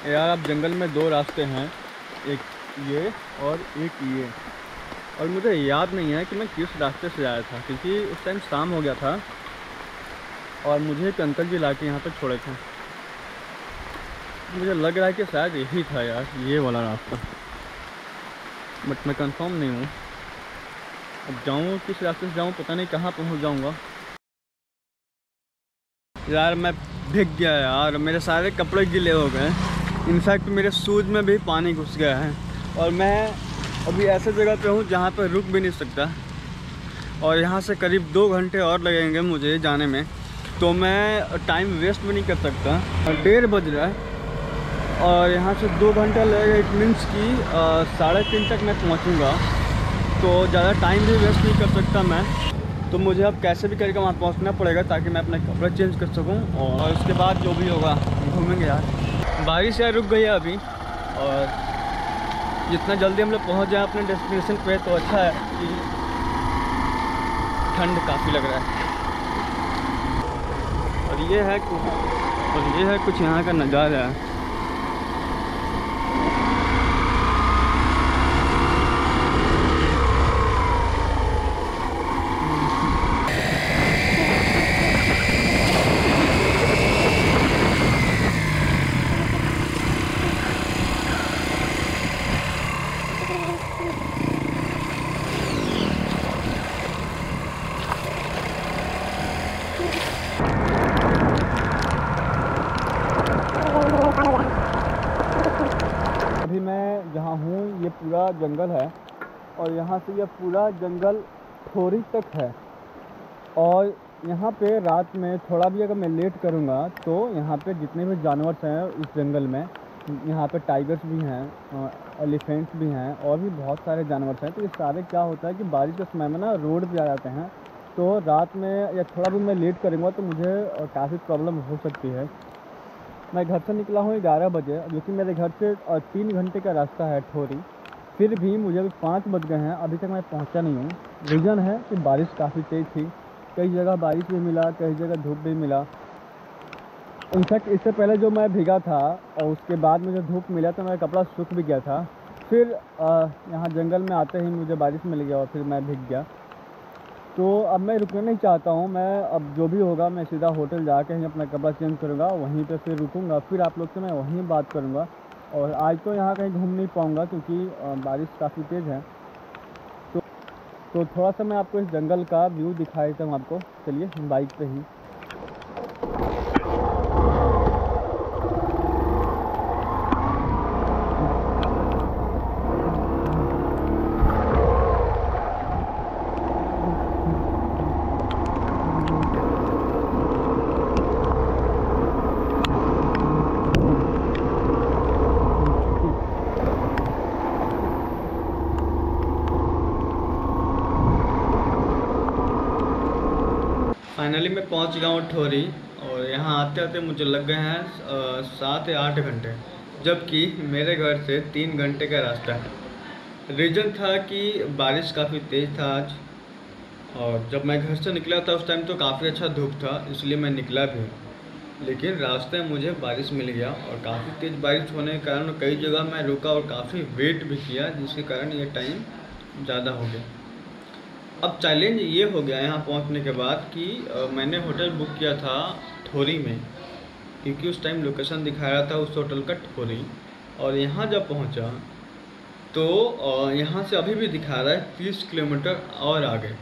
यार अब जंगल में दो रास्ते हैं, एक ये और एक ये। और मुझे याद नहीं है कि मैं किस रास्ते से आया था, क्योंकि उस टाइम शाम हो गया था और मुझे एक अंकल जी ला के यहाँ पर छोड़े थे। मुझे लग रहा है कि शायद यही था यार, ये वाला रास्ता, बट मैं कंफर्म नहीं हूँ। अब जाऊँ किस रास्ते से जाऊँ, पता नहीं कहाँ पहुँच जाऊँगा। यार मैं भीग गया यार, मेरे सारे कपड़े गीले हो गए। इनफैक्ट मेरे शूज़ में भी पानी घुस गया है और मैं अभी ऐसे जगह पे हूँ जहाँ पर रुक भी नहीं सकता। और यहाँ से करीब 2 घंटे और लगेंगे मुझे जाने में, तो मैं टाइम वेस्ट भी नहीं कर सकता। 1:30 बज रहा है और यहाँ से 2 घंटा लगेगा। इट मीन्स कि 3:30 तक मैं पहुँचूँगा, तो ज़्यादा टाइम भी वेस्ट नहीं कर सकता मैं। तो मुझे अब कैसे भी करके वहाँ पहुँचना पड़ेगा ताकि मैं अपने कपड़े चेंज कर सकूँ, और उसके बाद जो भी होगा घूमेंगे यार। बारिश यार रुक गई है अभी, और जितना जल्दी हम लोग पहुँच जाए अपने डेस्टिनेशन पे तो अच्छा है, कि ठंड काफ़ी लग रहा है। और ये है कुछ यहाँ का नज़ारा है। अभी मैं जहाँ हूँ ये पूरा जंगल है, और यहाँ से ये पूरा जंगल थोड़ी तक है। और यहाँ पे रात में थोड़ा भी अगर मैं लेट करूँगा तो यहाँ पे जितने भी जानवर हैं इस जंगल में, यहाँ पे टाइगर्स भी हैं, एलिफेंट्स भी हैं, और भी बहुत सारे जानवर हैं। तो ये सारे क्या होता है कि बारिश के समय में ना रोड पे आ जाते हैं, तो रात में या थोड़ा भी मैं लेट करूँगा तो मुझे काफ़ी प्रॉब्लम हो सकती है। मैं घर से निकला हूँ 11 बजे, जो कि मेरे घर से 3 घंटे का रास्ता है ठोरी। फिर भी मुझे अभी 5 बज गए हैं, अभी तक मैं पहुँचा नहीं हूँ। रीज़न है कि बारिश काफ़ी तेज़ थी, कई जगह बारिश भी मिला, कई जगह धूप भी मिला। इनफैक्ट इससे पहले जो मैं भीगा था और उसके बाद मुझे धूप मिला तो मेरा कपड़ा सूख भी गया था। फिर यहाँ जंगल में आते ही मुझे बारिश मिल गया और फिर मैं भीग गया। तो अब मैं रुकना नहीं चाहता हूँ। मैं अब जो भी होगा मैं सीधा होटल जाके ही अपना कपड़ा चेंज करूँगा, वहीं पे फिर रुकूँगा, फिर आप लोग से मैं वहीं बात करूँगा। और आज तो यहाँ कहीं घूम नहीं पाऊँगा क्योंकि बारिश काफ़ी तेज़ है। तो थोड़ा सा मैं आपको इस जंगल का व्यू दिखा देता हूँ आपको। चलिए बाइक पे ही। फाइनली मैं पहुंच गया हूँ ठोरी, और यहाँ आते आते मुझे लग गए हैं 7 या 8 घंटे, जबकि मेरे घर से 3 घंटे का रास्ता है। रीज़न था कि बारिश काफ़ी तेज़ था आज, और जब मैं घर से निकला था उस टाइम तो काफ़ी अच्छा धूप था, इसलिए मैं निकला भी। लेकिन रास्ते में मुझे बारिश मिल गया, और काफ़ी तेज़ बारिश होने के कारण कई जगह मैं रुका और काफ़ी वेट भी किया, जिसके कारण ये टाइम ज़्यादा हो गया। अब चैलेंज ये हो गया यहाँ पहुँचने के बाद कि मैंने होटल बुक किया था ठोरी में, क्योंकि उस टाइम लोकेशन दिखा रहा था उस होटल का ठोरी। और यहाँ जब पहुँचा तो यहाँ से अभी भी दिखा रहा है 30 किलोमीटर और आगे।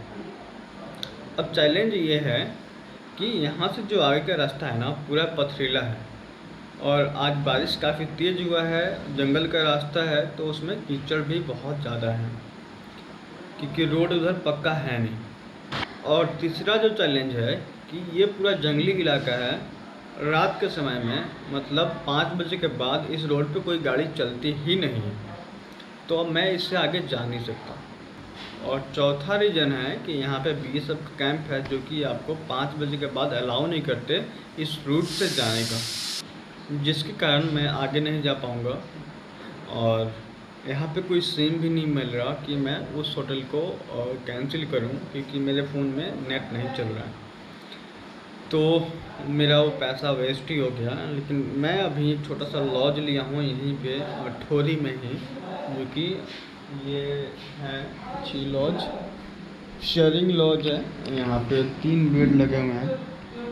अब चैलेंज ये है कि यहाँ से जो आगे का रास्ता है ना पूरा पथरीला है, और आज बारिश काफ़ी तेज़ हुआ है, जंगल का रास्ता है तो उसमें कीचड़ भी बहुत ज़्यादा है, क्योंकि रोड उधर पक्का है नहीं। और तीसरा जो चैलेंज है कि ये पूरा जंगली इलाका है, रात के समय में मतलब 5 बजे के बाद इस रोड पे कोई गाड़ी चलती ही नहीं है, तो अब मैं इससे आगे जा नहीं सकता। और चौथा रीज़न है कि यहाँ पे बीएसएफ कैंप है, जो कि आपको 5 बजे के बाद अलाउ नहीं करते इस रूट से जाने का, जिसके कारण मैं आगे नहीं जा पाऊँगा। और यहाँ पे कोई सिम भी नहीं मिल रहा कि मैं उस होटल को कैंसिल करूँ, क्योंकि मेरे फ़ोन में नेट नहीं चल रहा है। तो मेरा वो पैसा वेस्ट ही हो गया। लेकिन मैं अभी एक छोटा सा लॉज लिया हूँ यहीं पे ठोरी में ही, जो कि ये है अच्छी लॉज, शेयरिंग लॉज है। यहाँ पे 3 बेड लगे हुए हैं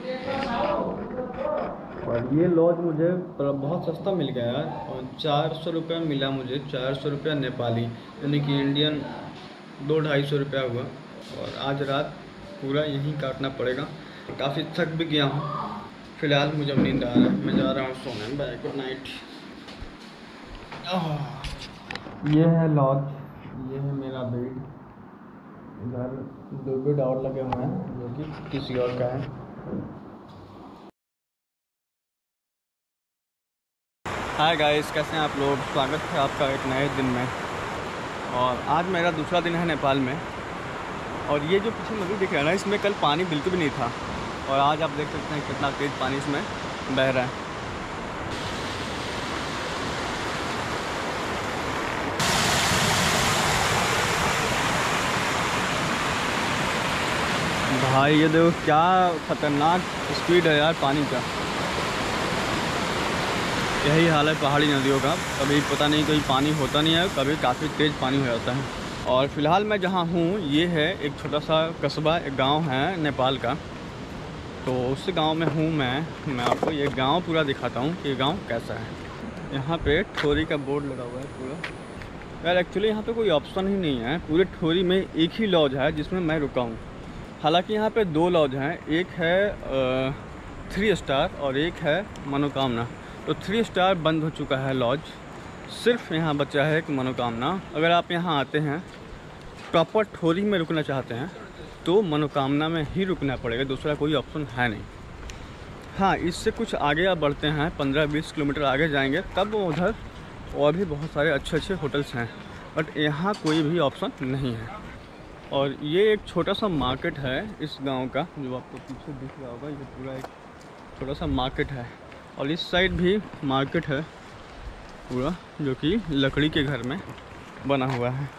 और ये लॉज मुझे बहुत सस्ता मिल गया यार। और 400 रुपये मिला मुझे, 400 रुपया नेपाली, यानी कि इंडियन 200-250 रुपया हुआ। और आज रात पूरा यहीं काटना पड़ेगा। काफ़ी थक भी गया हूँ। फ़िलहाल मुझे नींद आ रहा है, मैं जा रहा हूँ सोने। Bye, good night. ये है लॉज, ये है मेरा बेड। इधर 2 बेड और लगे हुए हैं जो कि किसी और का है। हाय गाइस, कैसे हैं आप लोग? स्वागत है आपका एक नए दिन में। और आज मेरा दूसरा दिन है नेपाल में। और ये जो पीछे नदी दिख रहा है ना, इसमें कल पानी बिल्कुल भी नहीं था और आज आप देख सकते हैं कितना तेज़ पानी इसमें बह रहा है। भाई ये देखो क्या ख़तरनाक स्पीड है यार पानी का। यही हाल है पहाड़ी नदियों का, कभी पता नहीं कहीं पानी होता नहीं है, कभी काफ़ी तेज़ पानी हो जाता है। और फ़िलहाल मैं जहाँ हूँ ये है एक छोटा सा कस्बा, एक गांव है नेपाल का। तो उस गांव में हूँ मैं आपको ये गांव पूरा दिखाता हूँ कि गांव कैसा है। यहाँ पे ठोरी का बोर्ड लगा हुआ है पूरा। यार एक्चुअली यहाँ पे कोई ऑप्शन ही नहीं है, पूरे ठोरी में एक ही लॉज है जिसमें मैं रुका हूँ। हालांकि यहाँ पे 2 लॉज हैं, एक है 3 स्टार और एक है मनोकामना। तो 3 स्टार बंद हो चुका है लॉज, सिर्फ यहाँ बचा है एक मनोकामना। अगर आप यहाँ आते हैं प्रॉपर ठोरी में रुकना चाहते हैं तो मनोकामना में ही रुकना पड़ेगा, दूसरा कोई ऑप्शन है नहीं। हाँ, इससे कुछ आगे आप बढ़ते हैं, 15-20 किलोमीटर आगे जाएंगे तब उधर और भी बहुत सारे अच्छे होटल्स हैं, बट यहाँ कोई भी ऑप्शन नहीं है। और ये एक छोटा सा मार्केट है इस गांव का, जो आपको पीछे दिख रहा होगा। ये पूरा एक छोटा सा मार्केट है और इस साइड भी मार्केट है पूरा, जो कि लकड़ी के घर में बना हुआ है।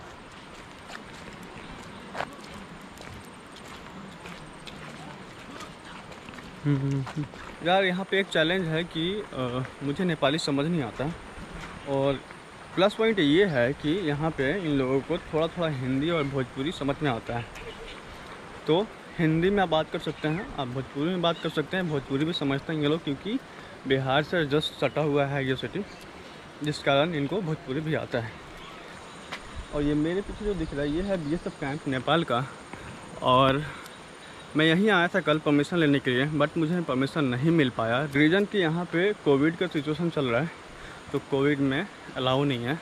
यार यहाँ पे एक चैलेंज है कि मुझे नेपाली समझ नहीं आता। और प्लस पॉइंट ये है कि यहाँ पे इन लोगों को थोड़ा हिंदी और भोजपुरी समझ में आता है। तो हिंदी में आप बात कर सकते हैं, आप भोजपुरी में बात कर सकते हैं। भोजपुरी भी समझते हैं ये लोग, क्योंकि बिहार से जस्ट सटा हुआ है ये सिटी, जिस कारण इनको भोजपुरी भी आता है। और ये मेरे पीछे जो दिख रहा है ये है BSF कैंप नेपाल का। और मैं यहीं आया था कल परमिशन लेने के लिए, बट मुझे परमिशन नहीं मिल पाया। रीज़न कि यहाँ पे कोविड का सिचुएशन चल रहा है, तो कोविड में अलाउ नहीं है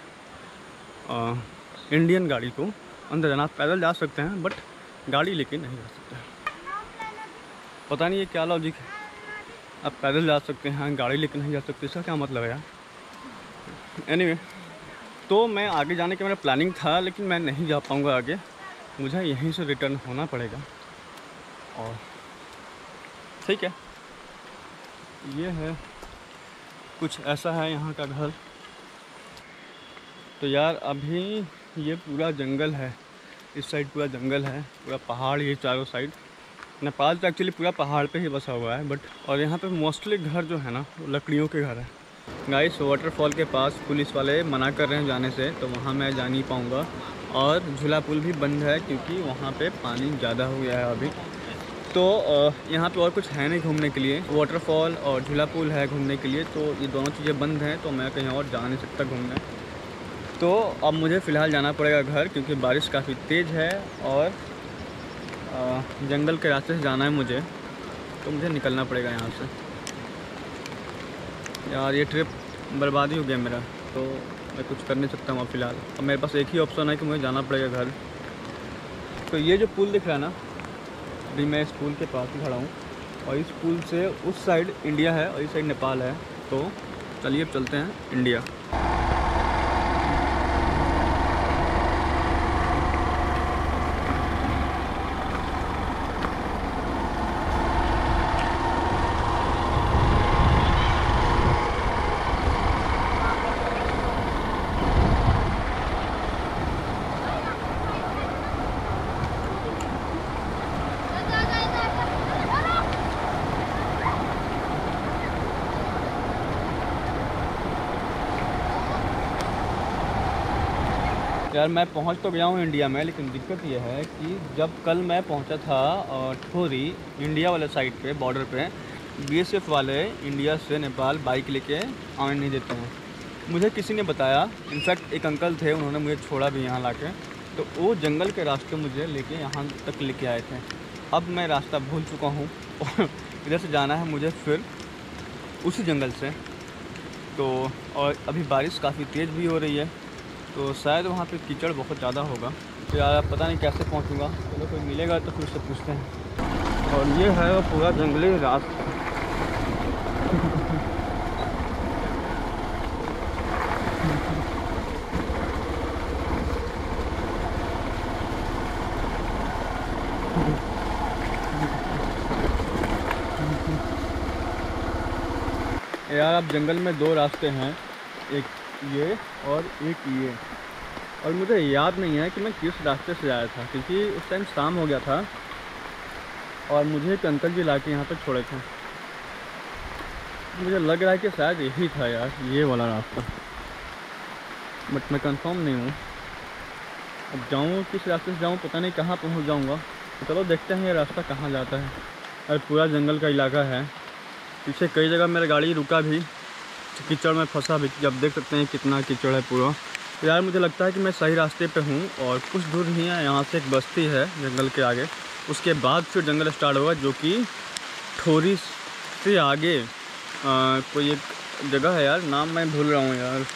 इंडियन गाड़ी को अंदर जाना। आप पैदल जा सकते हैं बट गाड़ी लेके नहीं जा सकते। पता नहीं ये क्या लॉजिक है, आप पैदल जा सकते हैं गाड़ी लेके नहीं जा सकते, इसका क्या मतलब है यार। एनीवे, तो मैं आगे जाने का मेरा प्लानिंग था, लेकिन मैं नहीं जा पाऊँगा आगे, मुझे यहीं से रिटर्न होना पड़ेगा। और ठीक है, ये है कुछ ऐसा है यहाँ का घर। तो यार अभी ये पूरा जंगल है, इस साइड पूरा जंगल है, पूरा पहाड़ ये चारों साइड। नेपाल तो एक्चुअली पूरा पहाड़ पे ही बसा हुआ है, बट और यहाँ पे मोस्टली घर जो है ना वो लकड़ियों के घर है। गाइस, वाटरफॉल के पास पुलिस वाले मना कर रहे हैं जाने से, तो वहाँ मैं जा नहीं पाऊँगा। और झूला पुल भी बंद है क्योंकि वहाँ पे पानी ज़्यादा हो गया है अभी। तो यहाँ पे और कुछ है नहीं घूमने के लिए, वाटरफॉल और झूला पुल है घूमने के लिए, तो ये दोनों चीज़ें बंद हैं, तो मैं कहीं और जा नहीं सकता घूमने। तो अब मुझे फ़िलहाल जाना पड़ेगा घर, क्योंकि बारिश काफ़ी तेज़ है और जंगल के रास्ते से जाना है मुझे, तो मुझे निकलना पड़ेगा यहाँ से। यार ये ट्रिप बर्बाद ही हो गया मेरा, तो मैं कुछ कर नहीं सकता हूँ फ़िलहाल। अब मेरे पास एक ही ऑप्शन है कि मुझे जाना पड़ेगा घर। तो ये जो पुल दिख रहा है ना, अभी मैं इस पुल के पास ही खड़ा हूँ, और इस पुल से उस साइड इंडिया है और इस साइड नेपाल है। तो चलिए अब चलते हैं इंडिया। यार मैं पहुंच तो गया हूं इंडिया में, लेकिन दिक्कत यह है कि जब कल मैं पहुंचा था ठोरी इंडिया वाले साइड पे बॉर्डर पे, बीएसएफ वाले इंडिया से नेपाल बाइक लेके आने नहीं देते हैं। मुझे किसी ने बताया, इनफैक्ट एक अंकल थे, उन्होंने मुझे छोड़ा भी यहाँ लाके, तो वो जंगल के रास्ते मुझे लेके यहाँ तक लेके आए थे। अब मैं रास्ता भूल चुका हूँ और इधर से जाना है मुझे फिर उसी जंगल से। तो और अभी बारिश काफ़ी तेज़ भी हो रही है, तो शायद वहाँ पे कीचड़ बहुत ज़्यादा होगा। तो यार पता नहीं कैसे पहुँचूँगा। चलो कोई मिलेगा तो फिर उससे पूछते हैं। और ये है वो पूरा जंगली रास्ता। यार अब जंगल में दो रास्ते हैं, एक ये और एक ये, और मुझे याद नहीं है कि मैं किस रास्ते से आया था, क्योंकि उस टाइम शाम हो गया था और मुझे एक अंकल जी ला के यहाँ पर छोड़े थे। मुझे लग रहा है कि शायद यही था यार, ये वाला रास्ता, बट मैं कंफर्म नहीं हूँ। अब जाऊँ किस रास्ते से जाऊँ पता नहीं, कहाँ पहुँच जाऊँगा। तो चलो देखते हैं ये रास्ता कहाँ जाता है। और पूरा जंगल का इलाका है, पीछे कई जगह मेरा गाड़ी रुका भी, कीचड़ में फंसा भी। जब देख सकते हैं कितना कीचड़ है पूरा। तो यार मुझे लगता है कि मैं सही रास्ते पे हूँ, और कुछ दूर ही है यहाँ से एक बस्ती है जंगल के आगे, उसके बाद फिर जंगल स्टार्ट होगा, जो कि ठोरी से आगे कोई एक जगह है यार, नाम मैं भूल रहा हूँ यार,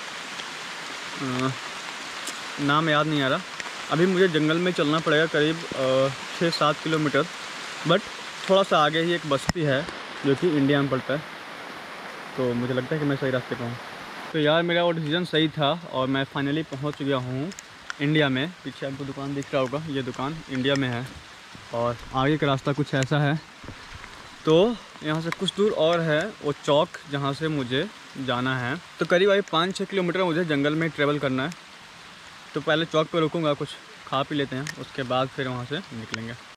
नाम याद नहीं आ रहा। अभी मुझे जंगल में चलना पड़ेगा करीब 6-7 किलोमीटर, बट थोड़ा सा आगे ही एक बस्ती है जो कि इंडिया में पड़ता है। तो मुझे लगता है कि मैं सही रास्ते पर हूँ। तो यार मेरा वो डिसीजन सही था और मैं फाइनली पहुँच गया हूँ इंडिया में। पीछे आपको दुकान दिख रहा होगा, ये दुकान इंडिया में है, और आगे का रास्ता कुछ ऐसा है। तो यहाँ से कुछ दूर और है वो चौक जहाँ से मुझे जाना है। तो करीब 5-6 किलोमीटर मुझे जंगल में ट्रैवल करना है। तो पहले चौक पर रुकूँगा, कुछ खा पी लेते हैं, उसके बाद फिर वहाँ से निकलेंगे।